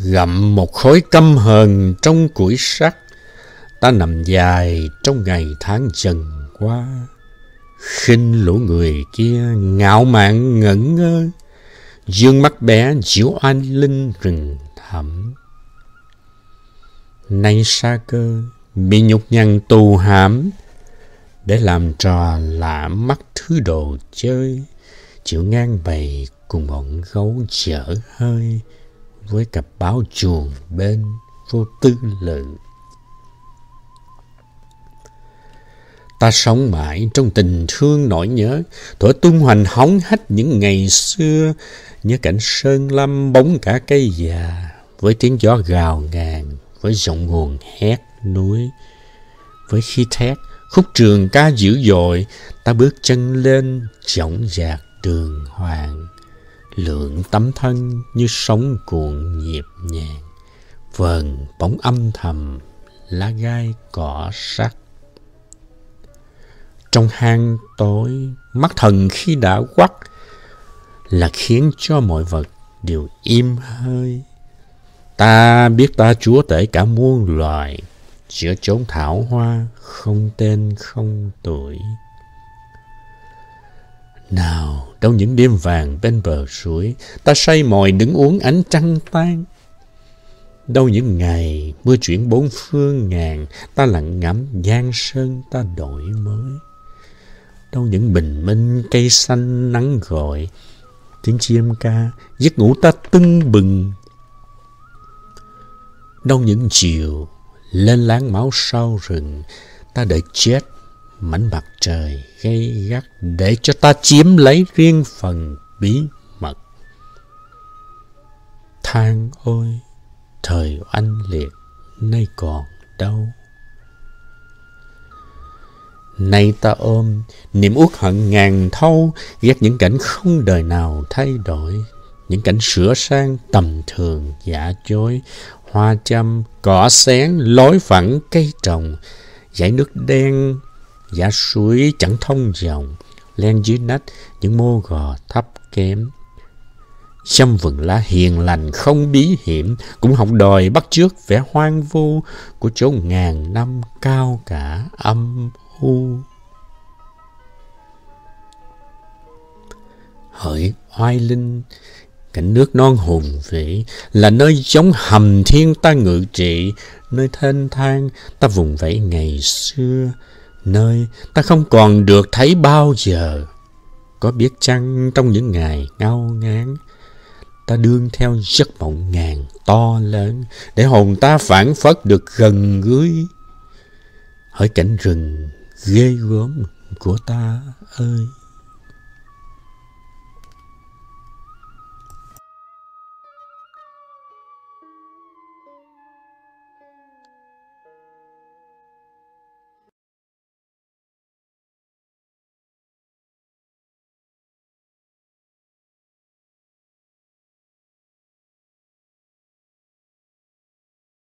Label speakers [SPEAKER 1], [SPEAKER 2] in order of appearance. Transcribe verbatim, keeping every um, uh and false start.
[SPEAKER 1] Gặm một khối căm hờn trong củi sắt, ta nằm dài trong ngày tháng dần qua. Khinh lũ người kia ngạo mạn ngẩn ngơ, dương mắt bé diễu oanh linh rừng thẳm. Nay sa cơ bị nhục nhằn tù hãm, để làm trò lạ mắt thứ đồ chơi, chịu ngang bầy cùng bọn gấu dở hơi, với cặp báo chuồng bên vô tư lự. Ta sống mãi trong tình thương nỗi nhớ, thuở tung hoành hóng hách những ngày xưa, nhớ cảnh sơn lâm bóng cả cây già, với tiếng gió gào ngàn, với giọng nguồn hét núi. Với khí thét khúc trường ca dữ dội, ta bước chân lên dõng dạc đường hoàng, lượng tấm thân như sóng cuộn nhịp nhàng, vờn bóng âm thầm lá gai cỏ sắt. Trong hang tối, mắt thần khi đã quắt, là khiến cho mọi vật đều im hơi. Ta biết ta chúa tể cả muôn loài, giữa chốn thảo hoa không tên không tuổi. Nào, trong những đêm vàng bên bờ suối, ta say mồi đứng uống ánh trăng tan. Đâu những ngày mưa chuyển bốn phương ngàn, ta lặng ngắm giang sơn ta đổi mới. Đâu những bình minh cây xanh nắng gọi, tiếng chim ca giấc ngủ ta tưng bừng. Đâu những chiều lên láng máu sau rừng, ta đợi chết mảnh mặt trời gay gắt, để cho ta chiếm lấy riêng phần bí mật. Than ôi, thời oanh liệt nay còn đâu. Nay ta ôm niềm uất hận ngàn thâu, ghét những cảnh không đời nào thay đổi, những cảnh sửa sang tầm thường giả dối, hoa chăm cỏ xén lối phẳng cây trồng, dải nước đen giả suối chẳng thông dòng, len dưới nách những mô gò thấp kém. Xâm vườn lá hiền lành không bí hiểm, cũng học đòi bắt chước vẻ hoang vu của chỗ ngàn năm cao cả âm u. Hỡi oai linh, cảnh nước non hùng vĩ, là nơi giống hầm thiên ta ngự trị, nơi thênh thang ta vùng vẫy ngày xưa, nơi ta không còn được thấy bao giờ. Có biết chăng trong những ngày ngao ngán, ta đương theo giấc mộng ngàn to lớn, để hồn ta phảng phất được gần gũi. Hỡi cảnh rừng ghê gớm của ta ơi!